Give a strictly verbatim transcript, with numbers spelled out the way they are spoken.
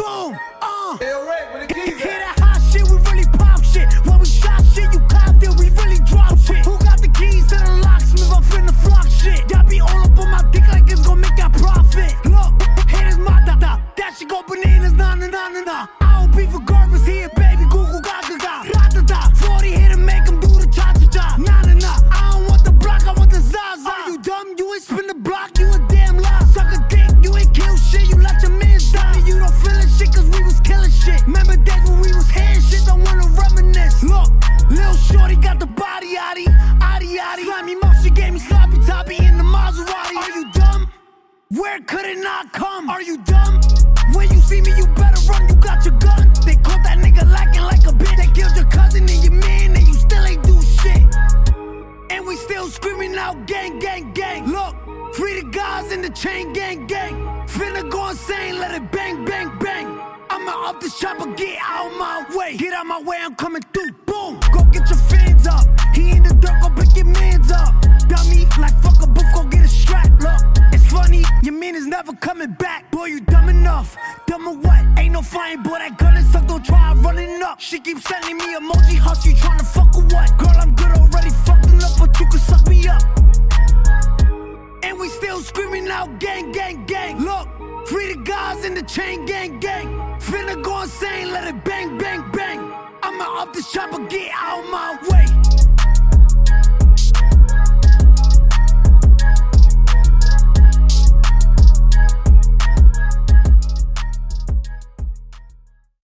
boom, uh. Hey, alright, where the keys at? Hear that hot shit, we really pop shit. When we shot shit, you copped it, we really drop shit. Who got the keys to the locksmith? I'm finna flock shit. Y'all be all up on my dick like it's gon' make that profit. Look, haters my da da. That shit go bananas, nah nah nah nah nah. I don't be for garbage here, baby. Google gaga gaga. Da da da. forty here to make them do the cha cha cha. Nah nah nah. I don't want the block, I want the Zaza. Are you dumb? You ain't spin the block, you a damn lie. Suck a dick, you ain't kill shit. You let your man die. You don't feel it shit, cause we was killing shit. Remember days when we was hitting shit, don't wanna reminisce. Look, Lil Shorty got the body yaddy, yaddy yaddy. Slimy mouth, she gave me sloppy toppy in the Maserati. Are you dumb? Where could it not come? Are you dumb? When you see me, you better run, you got your gun. They caught that nigga lacking like a bitch. They killed your cousin and your man, and you still ain't do shit. And we still screaming out gang, gang, gang. Look, free the guys in the chain gang, gang. Finna go insane, let it bang, bang, bang. I'ma up this chopper, get out my way. Get out my way, I'm coming through, boom. Go get your fans up. He in the dirt, go pick your mans up. Dummy, like fuck a booth, go get a strap. Look, it's funny, your man is never coming back. Boy, you dumb enough. Dumb or what? Ain't no flying, boy, that gun is suck, don't try running up. She keeps sending me emoji hearts, you tryna fuck or what? Girl, I'm good already, fucking up, but you can suck me up. And we still screaming out gang, gang, gang. Look, free the guys in the chain gang, gang. Finna go insane, let it bang, bang, bang. I'ma up this chopper, get out my way.